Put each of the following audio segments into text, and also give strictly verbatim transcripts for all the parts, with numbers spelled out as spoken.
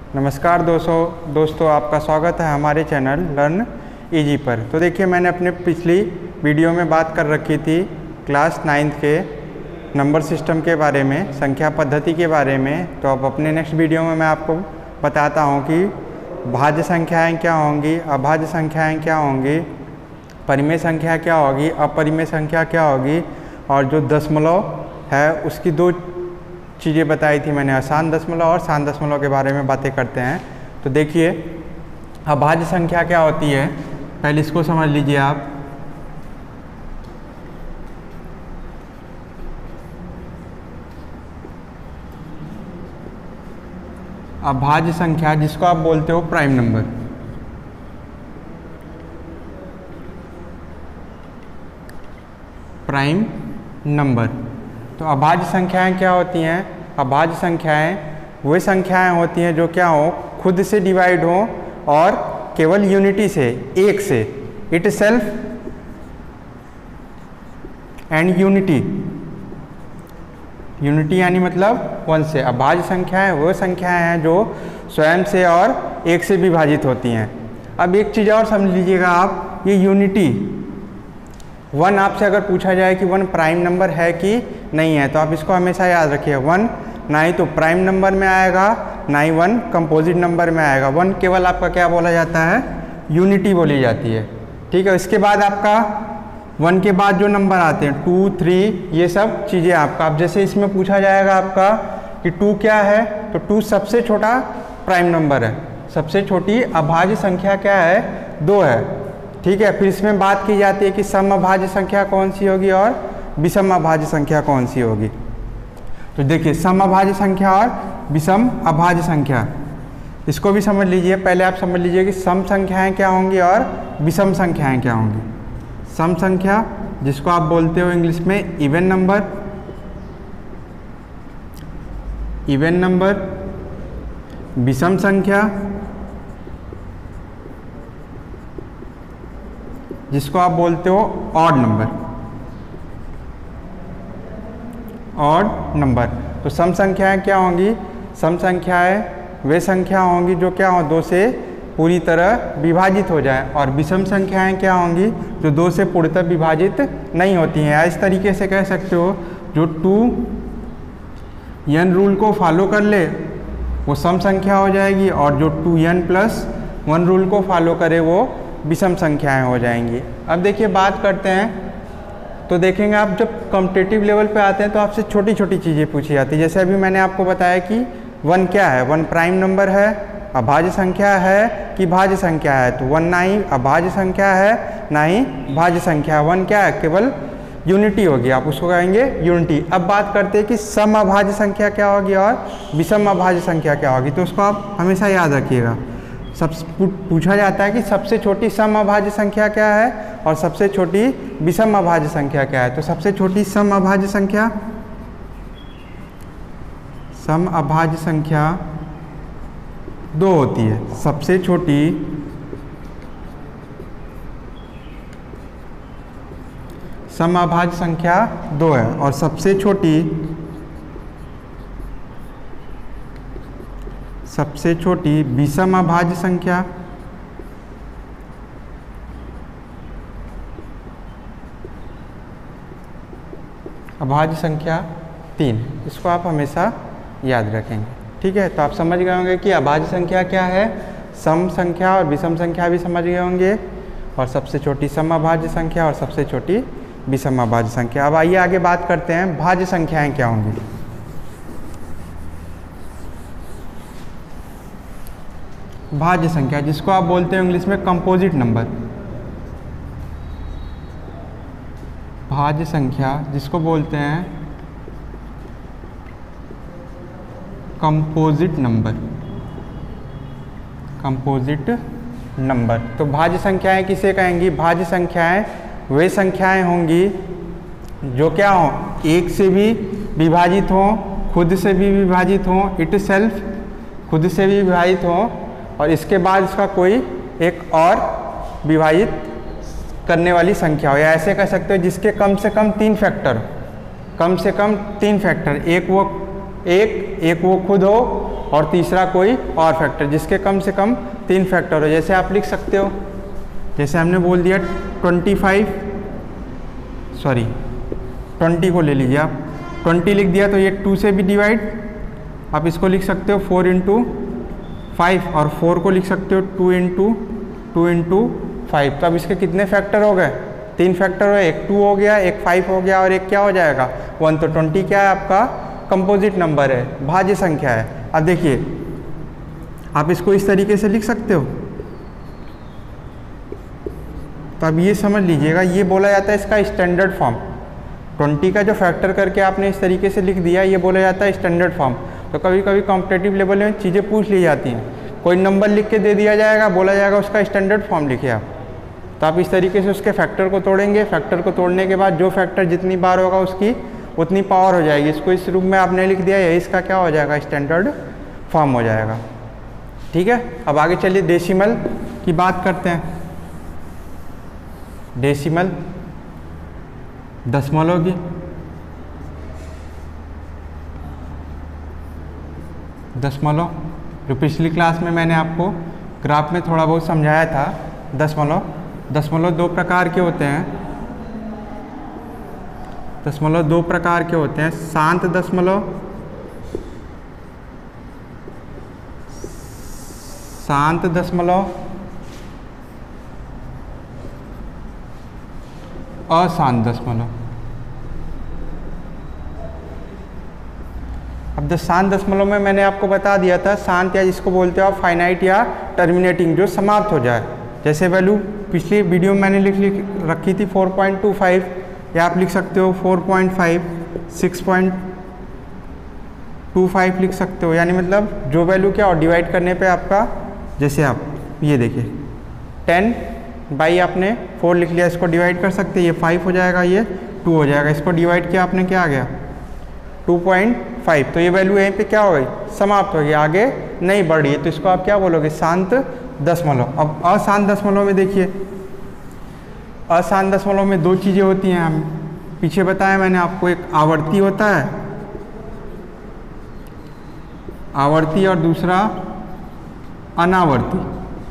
नमस्कार दोस्तों दोस्तों आपका स्वागत है हमारे चैनल लर्न इजी पर। तो देखिए, मैंने अपने पिछली वीडियो में बात कर रखी थी क्लास नाइन्थ के नंबर सिस्टम के बारे में, संख्या पद्धति के बारे में। तो अब अपने नेक्स्ट वीडियो में मैं आपको बताता हूँ कि भाज्य संख्याएँ क्या होंगी, अभाज्य संख्याएँ क्या होंगी, परिमेय संख्या क्या होगी, अपरिमेय संख्या क्या होगी, और जो दशमलव है उसकी दो चीज़ें बताई थी मैंने, आसान दशमलव और शांत दशमलव के बारे में बातें करते हैं। तो देखिए, अभाज्य संख्या क्या होती है, पहले इसको समझ लीजिए आप। अभाज्य संख्या जिसको आप बोलते हो प्राइम नंबर, प्राइम नंबर। तो अभाज्य संख्याएं क्या होती हैं? अभाज्य संख्याएं वे संख्याएं होती हैं जो क्या हो, खुद से डिवाइड हो और केवल यूनिटी से, एक से, itself and unity. Unity यानी मतलब वन से। अभाज्य संख्याएं वो संख्याएं हैं जो स्वयं से और एक से विभाजित होती हैं। अब एक चीज़ और समझ लीजिएगा आप, ये यूनिटी वन आपसे अगर पूछा जाए कि वन प्राइम नंबर है कि नहीं है, तो आप इसको हमेशा याद रखिए, वन ना ही तो प्राइम नंबर में आएगा, ना ही वन कंपोजिट नंबर में आएगा। वन केवल आपका क्या बोला जाता है, यूनिटी बोली जाती है। ठीक है, इसके बाद आपका वन के बाद जो नंबर आते हैं टू, थ्री, ये सब चीज़ें आपका, अब जैसे इसमें पूछा जाएगा आपका कि टू क्या है, तो टू सबसे छोटा प्राइम नंबर है, सबसे छोटी अभाज्य संख्या क्या है, दो है। ठीक है, फिर इसमें बात की जाती है कि सम अभाज्य संख्या कौन सी होगी और विषम अभाज्य संख्या कौन सी होगी। तो देखिए, सम अभाज्य संख्या और विषम अभाज्य संख्या, इसको भी समझ लीजिए। पहले आप समझ लीजिए कि सम संख्याएं क्या होंगी और विषम संख्याएं क्या होंगी। सम संख्या जिसको आप बोलते हो इंग्लिश में इवन नंबर, इवन नंबर। विषम संख्या जिसको आप बोलते हो ऑड नंबर, ऑड नंबर। तो सम संख्याएं क्या होंगी? सम संख्याएं वे संख्या होंगी जो क्या हो, दो से पूरी तरह विभाजित हो जाए, और विषम संख्याएं क्या होंगी जो दो से पूर्णतः विभाजित नहीं होती हैं। इस तरीके से कह सकते हो, जो टू एन रूल को फॉलो कर ले वो सम संख्या हो जाएगी, और जो two n plus one rule को फॉलो करे वो विषम संख्याएं हो जाएंगी। अब देखिए, बात करते हैं तो देखेंगे आप, जब कॉम्पिटिटिव लेवल पे आते हैं तो आपसे छोटी छोटी चीज़ें पूछी जाती है। जैसे अभी मैंने आपको बताया कि वन क्या है, वन प्राइम नंबर है, अभाज्य संख्या है कि भाज्य संख्या है, तो वन ना ही अभाज्य संख्या है ना ही भाज्य संख्या। वन क्या है, केवल यूनिटी होगी, आप उसको कहेंगे यूनिटी। अब बात करते हैं कि सम अभाज्य संख्या क्या होगी और विषम अभाज्य संख्या क्या होगी। तो उसको आप हमेशा याद रखिएगा। सब पूछा जाता है कि सबसे छोटी सम अभाज्य संख्या क्या है और सबसे छोटी विषम अभाज्य संख्या क्या है। तो सबसे छोटी सम अभाज्य संख्या, सम अभाज्य संख्या दो होती है। सबसे छोटी सम अभाज्य संख्या दो है, और सबसे छोटी सबसे छोटी विषम अभाज्य संख्या अभाज्य संख्या तीन। इसको आप हमेशा याद रखेंगे। ठीक है, तो आप समझ गए होंगे कि अभाज्य संख्या क्या है, सम संख्या और विषम संख्या भी समझ गए होंगे, और सबसे छोटी सम अभाज्य संख्या और सबसे छोटी विषम अभाज्य संख्या। अब आइए आगे बात करते हैं, भाज्य संख्याएं क्या होंगी। भाज्य संख्या जिसको आप बोलते हो इंग्लिश में कंपोजिट नंबर, भाज्य संख्या जिसको बोलते हैं कंपोजिट नंबर, कंपोजिट नंबर। तो भाज्य संख्याएं किसे कहेंगी? भाज्य संख्याएं वे संख्याएं होंगी जो क्या हो, एक से भी विभाजित हो, खुद से भी विभाजित हो, इट सेल्फ खुद से भी विभाजित हो, और इसके बाद इसका कोई एक और विभाजित करने वाली संख्या हो। या ऐसे कह सकते हो जिसके कम से कम तीन फैक्टर, कम से कम तीन फैक्टर, एक वो एक एक वो खुद हो और तीसरा कोई और फैक्टर जिसके कम से कम तीन फैक्टर हो। जैसे आप लिख सकते हो, जैसे हमने बोल दिया ट्वेंटी फाइव सॉरी ट्वेंटी को ले लीजिए आप, ट्वेंटी लिख दिया तो ये टू से भी डिवाइड, आप इसको लिख सकते हो फोर इंटू फाइव, और फोर को लिख सकते हो two into two into five. तो अब इसके कितने फैक्टर हो गए? तीन फैक्टर हो, एक टू हो गया, एक फाइव हो गया और एक क्या हो जाएगा वन। तो ट्वेंटी क्या है आपका कंपोजिट नंबर है, भाज्य संख्या है। अब देखिए आप इसको इस तरीके से लिख सकते हो। तो अब ये समझ लीजिएगा, ये बोला जाता है इसका स्टैंडर्ड फॉर्म। ट्वेंटी का जो फैक्टर करके आपने इस तरीके से लिख दिया, ये बोला जाता है स्टैंडर्ड फॉर्म। तो कभी कभी कॉम्पिटेटिव लेवल में चीज़ें पूछ ली जाती हैं, कोई नंबर लिख के दे दिया जाएगा, बोला जाएगा उसका स्टैंडर्ड फॉर्म लिखे आप। तो आप इस तरीके से उसके फैक्टर को तोड़ेंगे, फैक्टर को तोड़ने के बाद जो फैक्टर जितनी बार होगा उसकी उतनी पावर हो जाएगी। इसको इस रूप में आपने लिख दिया, यही इसका क्या हो जाएगा स्टैंडर्ड फॉर्म हो जाएगा। ठीक है, अब आगे चलिए डेसिमल की बात करते हैं। डेसिमल दशमलव की, दशमलव जो पिछली क्लास में मैंने आपको ग्राफ में थोड़ा बहुत समझाया था। दशमलव दशमलव दो प्रकार के होते हैं, दशमलव दो प्रकार के होते हैं, शांत दशमलव, शांत दशमलव, अशांत दशमलव। अब द शांत दशमलव में मैंने आपको बता दिया था, शांत या जिसको बोलते हो आप फाइनाइट या टर्मिनेटिंग, जो समाप्त हो जाए। जैसे वैल्यू पिछली वीडियो में मैंने लिख लिख रखी थी फोर पॉइंट टू फाइव, या आप लिख सकते हो four point five, six point two five लिख सकते हो। यानी मतलब जो वैल्यू क्या और डिवाइड करने पे आपका, जैसे आप ये देखिए टेन बाई आपने फोर लिख लिया, इसको डिवाइड कर सकते हैं, ये फाइव हो जाएगा, ये टू हो जाएगा। इसको डिवाइड किया आपने, क्या आ गया टू पॉइंट फाइव। तो ये वैल्यू यहीं पे क्या हो गई समाप्त हो गई, आगे नहीं बढ़ रही है। तो इसको आप क्या बोलोगे शांत दशमलव। अब अशांत दशमलव में देखिए, अशांत दशमलव में दो चीज़ें होती हैं, हम पीछे बताया मैंने आपको, एक आवर्ती होता है आवर्ती और दूसरा अनावर्ती।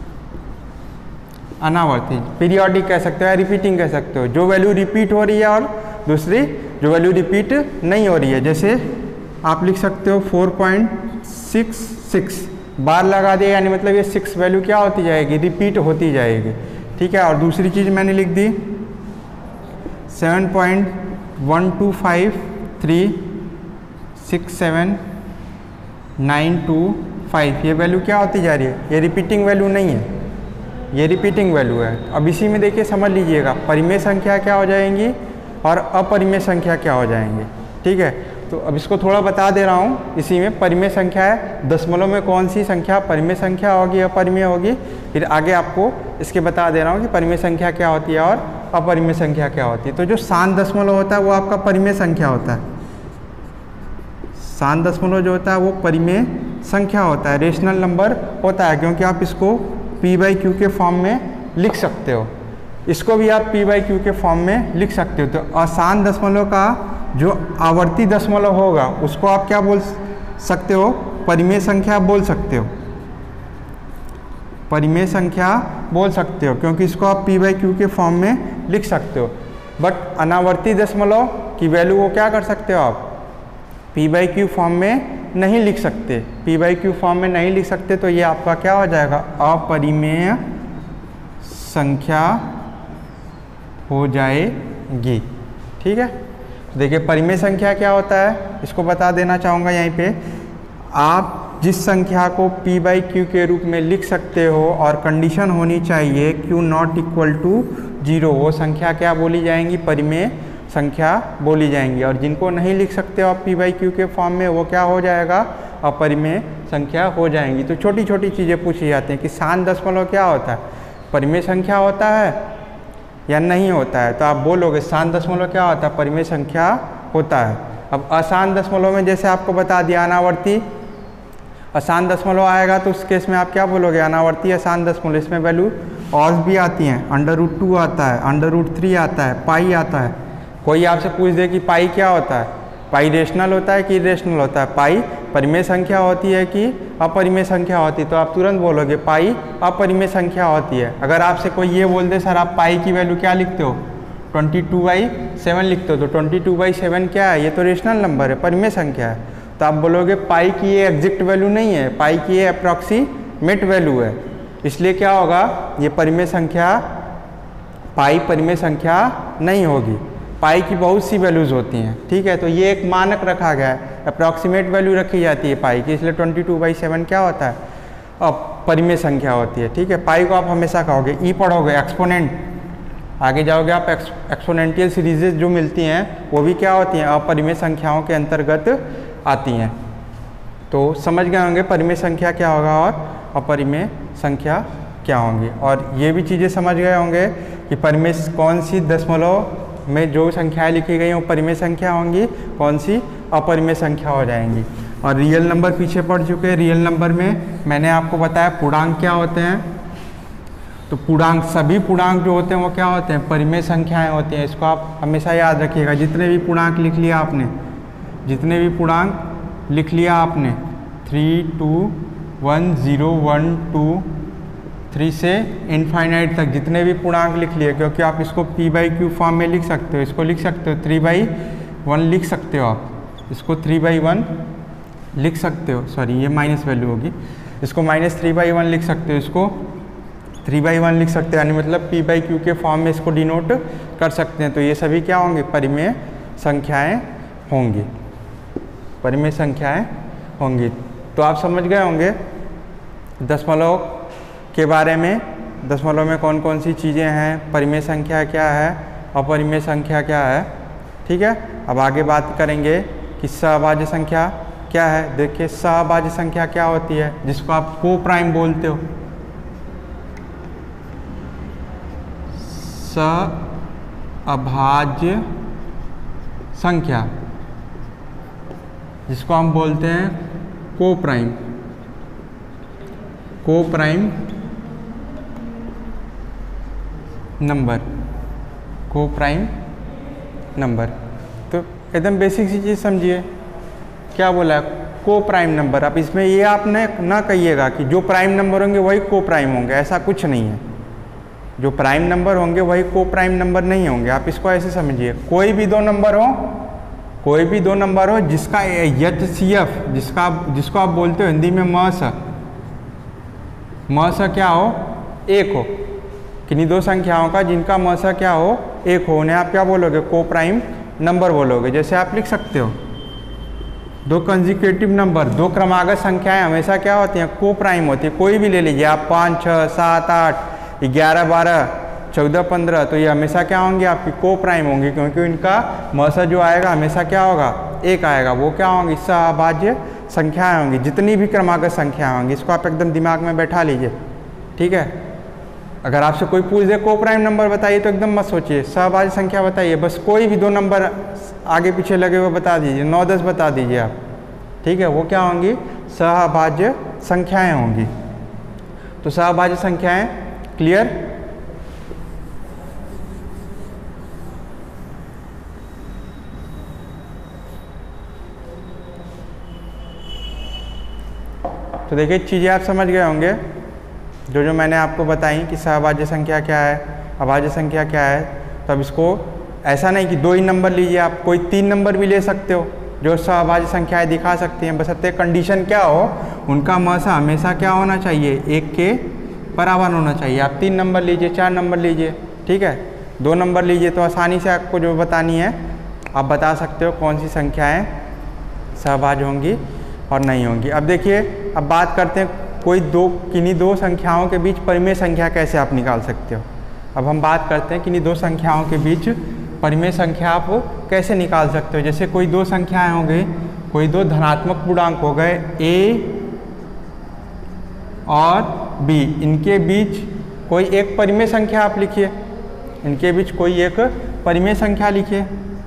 अनावर्ती पीरियोडिक कह सकते हो या रिपीटिंग कह सकते हो, जो वैल्यू रिपीट हो रही है और दूसरी जो वैल्यू रिपीट नहीं हो रही है। जैसे आप लिख सकते हो four point six six, bar लगा दिया यानी मतलब ये सिक्स वैल्यू क्या होती जाएगी रिपीट होती जाएगी। ठीक है, और दूसरी चीज़ मैंने लिख दी seven point one two five three six seven nine two five, ये वैल्यू क्या होती जा रही है, ये रिपीटिंग वैल्यू नहीं है, ये रिपीटिंग वैल्यू है। अब इसी में देखिए समझ लीजिएगा, परिमेय संख्या क्या हो जाएंगी और अपरिमेय संख्या क्या हो जाएंगी। ठीक है, तो अब इसको थोड़ा बता दे रहा हूँ। इसी में परिमेय संख्या है, दशमलव में कौन सी संख्या परिमेय संख्या होगी अपरिमेय होगी, फिर आगे आपको इसके बता दे रहा हूँ कि परिमेय संख्या क्या होती है और अपरिमेय संख्या क्या होती है। तो जो शांत दशमलव होता है वो आपका परिमेय संख्या होता है, शांत दशमलव जो होता है वो परिमेय संख्या होता है, रेशनल नंबर होता है, क्योंकि आप इसको पी बाई क्यू के फॉर्म में लिख सकते हो, इसको भी आप पी बाई क्यू के फॉर्म में लिख सकते हो। तो अशांत दशमलव का जो आवर्ती दशमलव होगा उसको आप क्या बोल सकते हो, परिमेय संख्या बोल सकते हो, परिमेय संख्या बोल सकते हो, क्योंकि इसको आप पी बाई क्यू के फॉर्म में लिख सकते हो। बट अनावर्ती दशमलव की वैल्यू को क्या कर सकते हो आप पी बाई क्यू फॉर्म में नहीं लिख सकते, पी बाई क्यू फॉर्म में नहीं लिख सकते, तो ये आपका क्या हो जाएगा अपरिमेय संख्या हो जाएगी। ठीक है, देखिए परिमेय संख्या क्या होता है इसको बता देना चाहूँगा यहीं पे। आप जिस संख्या को p बाई क्यू के रूप में लिख सकते हो और कंडीशन होनी चाहिए q not equal to zero, वो संख्या क्या बोली जाएंगी परिमेय संख्या बोली जाएंगी। और जिनको नहीं लिख सकते हो आप p बाई क्यू के फॉर्म में, वो क्या हो जाएगा अपरिमेय संख्या हो जाएंगी। तो छोटी छोटी चीज़ें पूछी जाती हैं कि शांत दशमलव क्या होता है, परिमेय संख्या होता है या नहीं होता है, तो आप बोलोगे शांत दशमलव क्या होता है परिमेय संख्या होता है। अब अशांत दशमलव में जैसे आपको बता दिया अनावर्ती अशांत दशमलव आएगा, तो उस केस में आप क्या बोलोगे अनावर्ती अशांत दशमलव, इसमें वैल्यू और भी आती हैं, अंडर रूट टू आता है, अंडर रूट थ्री आता है, पाई आता है। कोई आपसे पूछ दे कि पाई क्या होता है, पाई रेशनल होता है कि इरेशनल होता है, पाई परिमेय संख्या होती है कि अपरिमेय संख्या होती है, तो आप तुरंत बोलोगे पाई अपरिमेय संख्या होती है। अगर आपसे कोई ये बोल दे सर आप पाई की वैल्यू क्या लिखते हो, ट्वेंटी टू बाई सेवन लिखते हो, तो ट्वेंटी टू बाई सेवन क्या है, ये तो रेशनल नंबर है, परिमेय संख्या है। तो आप बोलोगे पाई की ये एग्जैक्ट वैल्यू नहीं है, पाई की ये अप्रॉक्सीमेट वैल्यू है, इसलिए क्या होगा, ये परिमेय संख्या, पाई परिमेय संख्या नहीं होगी। पाई की बहुत सी वैल्यूज़ होती हैं, ठीक है, तो ये एक मानक रखा गया है, अप्रॉक्सीमेट वैल्यू रखी जाती है पाई की, इसलिए ट्वेंटी टू बाई सेवन क्या होता है, अब परिमेय संख्या होती है, ठीक है। पाई को आप हमेशा कहोगे, ई पढ़ोगे एक्सपोनेंट, आगे जाओगे आप एक्सपोनेंटियल सीरीजेज जो मिलती हैं वो भी क्या होती हैं, अपरिमेय संख्याओं के अंतर्गत आती हैं। तो समझ गए होंगे परिमेय संख्या क्या होगा और अपरिमेय संख्या क्या होंगी, और ये भी चीज़ें समझ गए होंगे कि परिमेय कौन सी दशमलव में जो संख्याएं लिखी गई हैं वो परिमेय संख्या होंगी, कौन सी अपरिमेय संख्या हो जाएंगी। और रियल नंबर पीछे पढ़ चुके हैं, रियल नंबर में मैंने आपको बताया पूर्णांक क्या होते हैं, तो पूर्णांक, सभी पूर्णांक जो होते हैं वो क्या होते हैं, परिमेय संख्याएं होती हैं, इसको आप हमेशा याद रखिएगा। जितने भी पूर्णांक लिख लिया आपने, जितने भी पूर्णांक लिख लिया आपने, three two one zero one two three से इनफाइनाइट तक जितने भी पूर्णांक लिख लिए, क्योंकि आप इसको पी बाई क्यू फॉर्म में लिख सकते हो, इसको लिख सकते हो थ्री बाई वन लिख सकते हो आप, इसको थ्री बाई वन लिख सकते हो, सॉरी ये माइनस वैल्यू होगी, इसको माइनस थ्री बाई वन लिख सकते हो, इसको थ्री बाई वन लिख सकते हो, यानी मतलब पी बाई क्यू के फॉर्म में इसको डिनोट कर सकते हैं। तो ये सभी क्या होंगे, परिमेय संख्याएँ होंगी, परिमेय संख्याएँ होंगी। तो आप समझ गए होंगे दशमलव के बारे में, दशमलव में कौन कौन सी चीज़ें हैं, परिमेय संख्या क्या है, अपरिमेय संख्या क्या है, ठीक है। अब आगे बात करेंगे कि सहभाज्य संख्या क्या है। देखिए सहभाज्य संख्या क्या होती है, जिसको आप को प्राइम बोलते हो, सहभाज्य संख्या जिसको हम बोलते हैं coprime, coprime number, coprime number. तो एकदम बेसिक सी चीज़ समझिए, क्या बोला है, को प्राइम नंबर। अब इसमें ये आपने ना कहिएगा कि जो प्राइम नंबर होंगे वही को प्राइम होंगे, ऐसा कुछ नहीं है। जो प्राइम नंबर होंगे वही को प्राइम नंबर नहीं होंगे। आप इसको ऐसे समझिए, कोई भी दो नंबर हो, कोई भी दो नंबर हो जिसका एच सी एफ, जिसका जिसको आप बोलते हो हिंदी में म स, म स क्या हो, एक हो, किन्हीं दो संख्याओं का जिनका म स क्या हो, एक हो, उन्हें आप क्या बोलोगे, को प्राइम नंबर बोलोगे। जैसे आप लिख सकते हो दो कंजिक्यूटिव नंबर, दो क्रमागत संख्याएं हमेशा क्या होती हैं, को प्राइम होती है। कोई भी ले लीजिए आप, पाँच छः सात आठ ग्यारह बारह चौदह पंद्रह, तो ये हमेशा क्या होंगे, आपकी को प्राइम होंगी, क्योंकि इनका म स जो आएगा हमेशा क्या होगा, एक आएगा। वो क्या होंगी, सहभाज्य संख्याएं होंगी, जितनी भी क्रमागत संख्याएं होंगी। इसको आप एकदम दिमाग में बैठा लीजिए, ठीक है। अगर आपसे कोई पूछ दे को प्राइम नंबर बताइए तो एकदम मत सोचिए, सहभाज्य संख्या बताइए, बस कोई भी दो नंबर आगे पीछे लगे हुए बता दीजिए, नौ दस बता दीजिए आप, ठीक है। वो क्या होंगी, सहभाज्य संख्याएं होंगी। तो सहभाज्य संख्याएं क्लियर। तो देखिए चीज़ें आप समझ गए होंगे जो जो मैंने आपको बताई कि सहभाज्य संख्या क्या है, अभाज्य संख्या क्या है। तो अब इसको ऐसा नहीं कि दो ही नंबर लीजिए, आप कोई तीन नंबर भी ले सकते हो जो सहभाज्य संख्याएं दिखा सकती हैं, बशर्ते कंडीशन क्या हो, उनका म स हमेशा क्या होना चाहिए, एक के बराबर होना चाहिए। आप तीन नंबर लीजिए, चार नंबर लीजिए, ठीक है। दो नंबर लीजिए तो आसानी से आपको जो बतानी है आप बता सकते हो कौन सी संख्याएँ सहभाज्य होंगी और नहीं होंगी। अब देखिए, अब बात करते हैं कोई दो किन्हीं दो संख्याओं के बीच परिमेय संख्या कैसे आप निकाल सकते हो। अब हम बात करते हैं किन्हीं दो संख्याओं के बीच परिमेय संख्या आप कैसे निकाल सकते हो। जैसे कोई दो संख्याएं हो गई, कोई दो धनात्मक पूर्णांक हो गए a और b, इनके बीच कोई एक परिमेय संख्या आप लिखिए, इनके बीच कोई एक परिमेय संख्या लिखिए,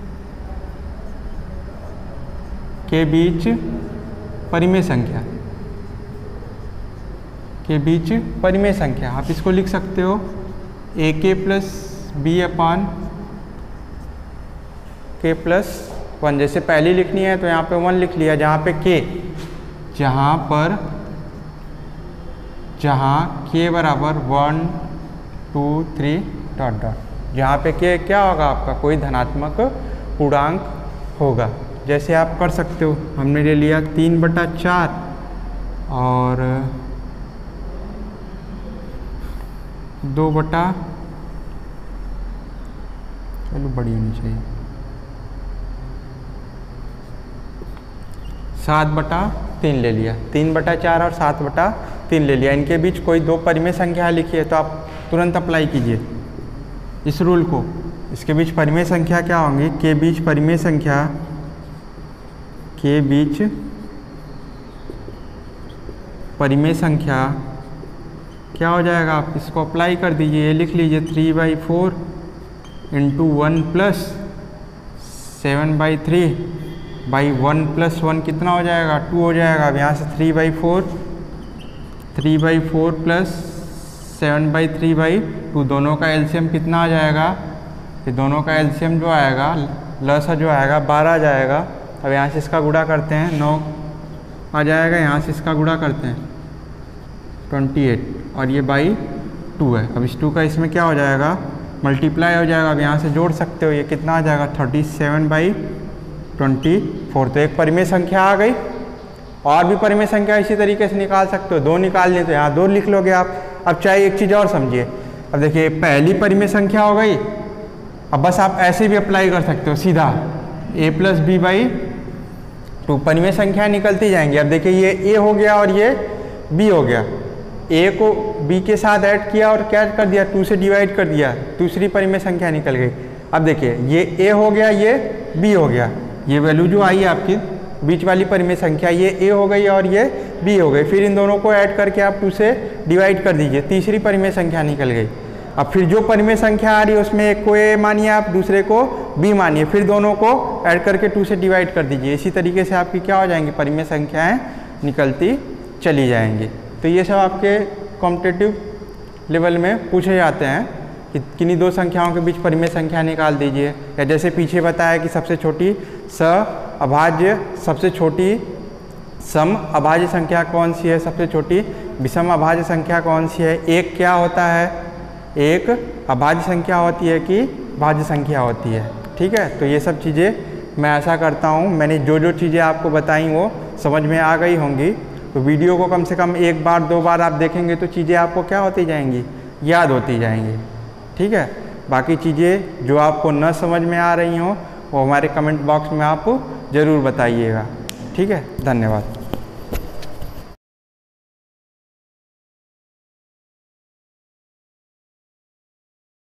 के बीच परिमेय संख्या, के बीच परिमेय संख्या। आप इसको लिख सकते हो ए के प्लस बी अपान के प्लस वन। जैसे पहली लिखनी है तो यहाँ पे वन लिख लिया, जहाँ पे के जहाँ पर जहाँ के बराबर one two three dot dot, जहाँ पे के क्या होगा आपका कोई धनात्मक पूर्णांक होगा। जैसे आप कर सकते हो, हमने ले लिया तीन बटा चार और दो बटा, चलो बड़ी होनी चाहिए, सात बटा तीन ले लिया, तीन बटा चार और सात बटा तीन ले लिया। इनके बीच कोई दो परिमेय संख्या लिखी है तो आप तुरंत अप्लाई कीजिए इस रूल को। इसके बीच परिमेय संख्या क्या होंगी, के बीच परिमेय संख्या, के बीच परिमेय संख्या क्या हो जाएगा, आप इसको अप्लाई कर दीजिए, ये लिख लीजिए three by four into one plus seven by three by one plus one कितना हो जाएगा, टू हो जाएगा। अब यहाँ से three by four three by four plus seven by three by two, दोनों का एलसीएम कितना आ जाएगा, ये दोनों का एलसीएम जो आएगा लसा जो आएगा बारह आ जाएगा। अब यहाँ से इसका गुणा करते हैं, नौ आ जाएगा, यहाँ से इसका गुणा करते हैं ट्वेंटी एट और ये बाई टू है। अब इस टू का इसमें क्या हो जाएगा, मल्टीप्लाई हो जाएगा। अब यहाँ से जोड़ सकते हो, ये कितना आ जाएगा thirty seven by twenty four. तो एक परिमेय संख्या आ गई। और भी परिमेय संख्या इसी तरीके से निकाल सकते हो, दो निकाल लिए तो यहाँ दो लिख लोगे आप। अब चाहे एक चीज़ और समझिए, अब देखिए पहली परिमेय संख्या हो गई। अब बस आप ऐसे भी अप्लाई कर सकते हो सीधा, A plus B by two, परिमेय संख्या निकलती जाएंगी। अब देखिए ये ए हो गया और ये बी हो गया, ए को बी के साथ ऐड किया और क्या कर दिया, टू से डिवाइड कर दिया, दूसरी परिमेय संख्या निकल गई। अब देखिए ये ए हो गया, ये बी हो गया, ये वैल्यू जो आई है आपकी बीच वाली परिमेय संख्या, ये ए हो गई और ये बी हो गई। फिर इन दोनों को ऐड करके आप टू से डिवाइड कर दीजिए, तीसरी परिमेय संख्या निकल गई। अब फिर जो परिमेय संख्या आ रही है उसमें एक को ए मानिए आप, दूसरे को बी मानिए, फिर दोनों को ऐड करके टू से डिवाइड कर दीजिए। इसी तरीके से आपकी क्या हो जाएंगी, परिमेय संख्याएँ निकलती चली जाएंगी। तो ये सब आपके कॉम्पिटिटिव लेवल में पूछे जाते हैं कि किन्हीं दो संख्याओं के बीच परिमेय संख्या निकाल दीजिए, या जैसे पीछे बताया कि सबसे छोटी स अभाज्य, सबसे छोटी सम अभाज्य संख्या कौन सी है, सबसे छोटी विषम अभाज्य संख्या कौन सी है, एक क्या होता है, एक अभाज्य संख्या होती है कि भाज्य संख्या होती है। ठीक है, तो ये सब चीज़ें मैं आशा करता हूँ मैंने जो जो चीज़ें आपको बताई वो समझ में आ गई होंगी। तो वीडियो को कम से कम एक बार दो बार आप देखेंगे तो चीज़ें आपको क्या होती जाएंगी, याद होती जाएंगी। ठीक है, बाकी चीज़ें जो आपको न समझ में आ रही हों वो हमारे कमेंट बॉक्स में आप ज़रूर बताइएगा। ठीक है, धन्यवाद।